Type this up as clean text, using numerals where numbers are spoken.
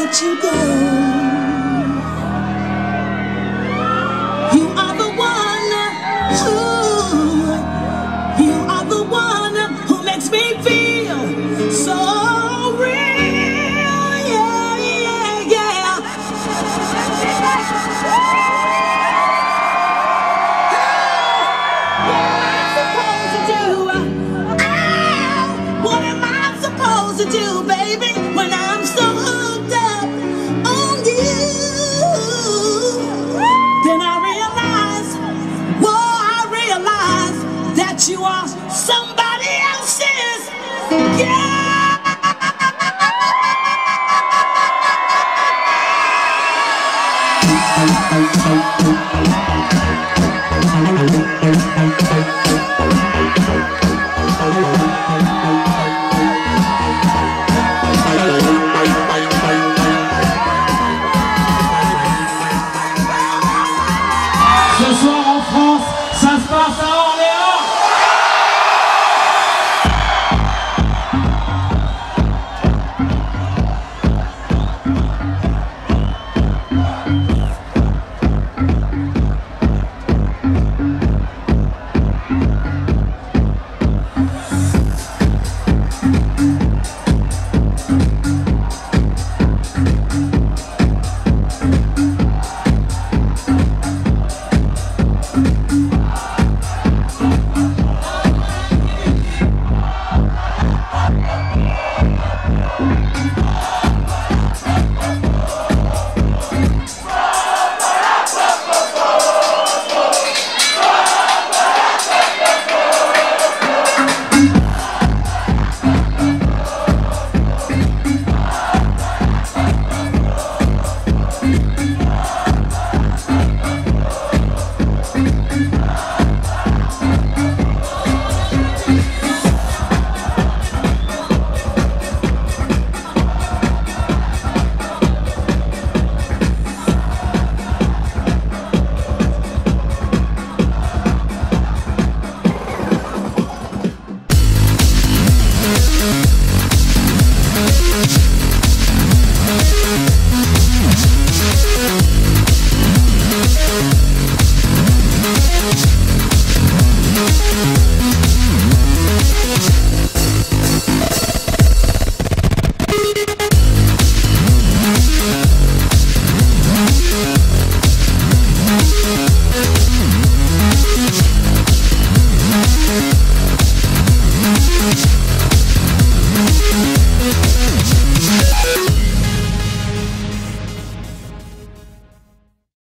let you go. You are the one who makes me feel so real. Yeah, yeah, yeah. What am I supposed to do, baby, when I'm so hooked up on you? Then I realize that you are somebody else's. Yeah. Ce soir en France, ça se passe à Orléans.